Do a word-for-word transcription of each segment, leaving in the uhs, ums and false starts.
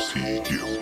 Sigil.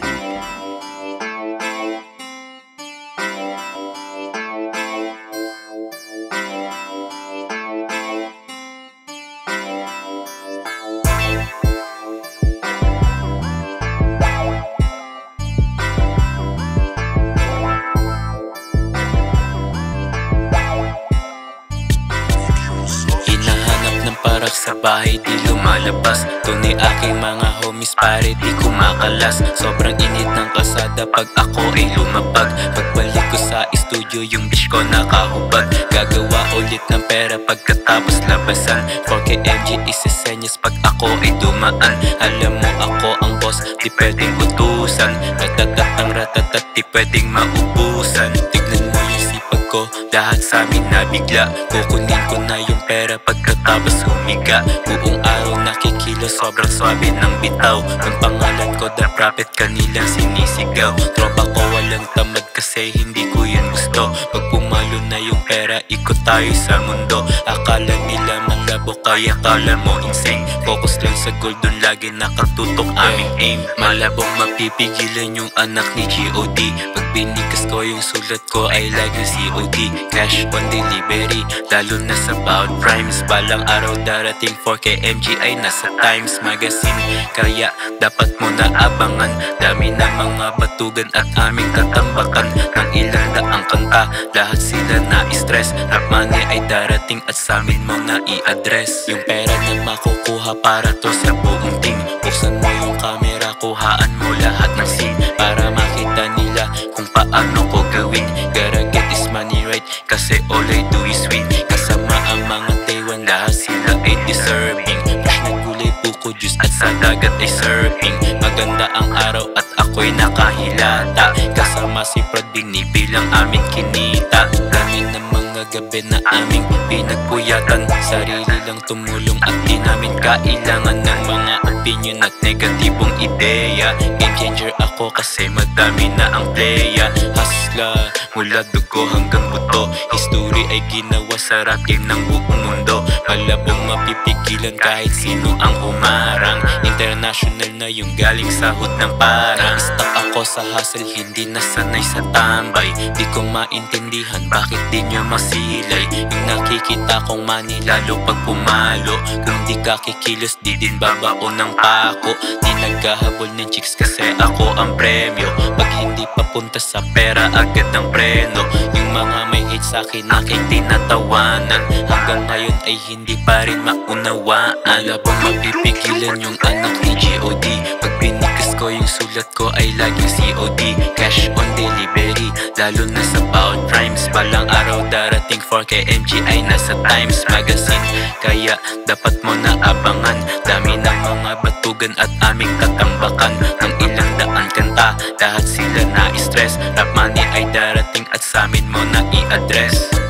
Parak sa bahay di lumalabas. Tunay aking mga homies pare di kumakalas. Sobrang init ng kalsada pag ako ay lumapag. Pagbalik ko sa studio yung bitch ko nakahubad. Gagawa ulit ng pera pagkatapos labasan. four K M G isisenyas pag ako ay dumaan. Alam mo ako ang boss, di pwedeng utusan. Ratatat ang ratatat, di pwedeng maubusan. Tignan mo yung sipag ko, lahat sa amin nabigla. Kukunin ko na yung pera pagkatapos humiga. Buong araw nakikilos, sobrang swabe ng bitaw. Ang pangalan ko The Prophet, kanilang sinisigaw. Tropa ko walang tamad kasi hindi ko yun gusto. Pag pumalo na yung pera, ikot tayo sa mundo. Akala nila malabo kaya kala mo insane. Focus lang sa goal, dun lagi nakatutok aming aim. Malabong mapipigilan yung anak ni G O D. Pag binikas ko yung sulat ko ay lagi C O D. Cash on delivery, lalo na sa bout primes. Balang araw darating four K M G ay nasa Times Magazine. Kaya dapat mo na abangan. Dami na mga batugan at aming katambakan. Ng ilang daang kanta, lahat sila na-stress. Rap money ay darating at sa amin mo na i-address. Yung pera na makukuha para to sa buong team. Buksan mo yung camera, kuhaan mo lahat ng scene. Para makita nila kung paano ko gawin. Gotta get this money right, kasi all I do is win. Kasama ang mga day one, lahat sila ay deserving. Push na gulay, buko, juice at sa dagat ay surfing. Maganda ang araw at ako'y nakahilata. Kasama si Prod, binibilang aming kinita. Dami ng mga gabi na aming pinagpuyatan. Sarili lang tumulong at di namin kailangan ng mga opinion at negatibong ideya. Game changer ako kasi madami na ang playa. Hasla, mula dugo hanggang buto. History ay ginawa sa rap game ng buong mundo. Malabong mapipigilan kahit sino ang humarang. International na yung galing sahod ng parang. Stuck ako sa hustle, hindi nasanay sa tambay. Di ko maintindihan bakit di nyo masilay. Yung nakikita kong money lalo pag pumalo. Kung di ka kikilos, di din babao ng pako. Di naghahabol ng chicks kasi ako ang premyo. Pag hindi papunta sa pera, agad ang preno. Yung mga may hate sa'kin aking tinatawanan. Hanggang ngayon ay hindi pa rin maunawaan. Labang mapipigilan yung anak ni G O D. Pag binikas ko yung sulat ko ay laging C O D. Cash on delivery, lalo na sa bout primes. Balang araw darating four K M G ay nasa Times Magazine. Kaya dapat mo na abangan. Dami ng mga batugan at aming katambakan. Ng ilang daan kanta, lahat sila na-stress. Rap money ay darating at sa amin mo na i-address.